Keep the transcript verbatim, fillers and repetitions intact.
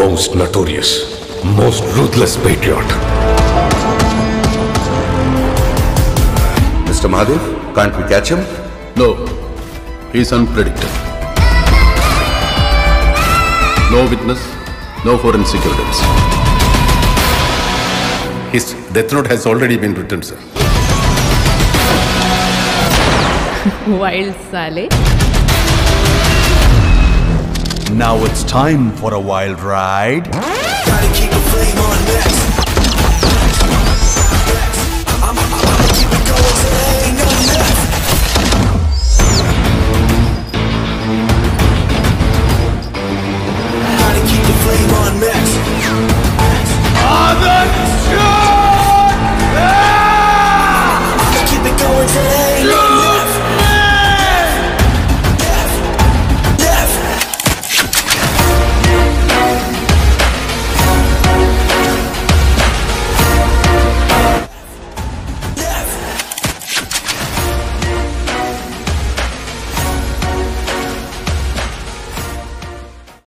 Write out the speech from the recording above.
most notorious, most ruthless patriot. Mister Mahadev, can't we catch him? No, he's unpredictable. No witness, no forensic evidence. His death note has already been written, sir. Wild Sale. Now it's time for a wild ride. Gotta keep the flame on next.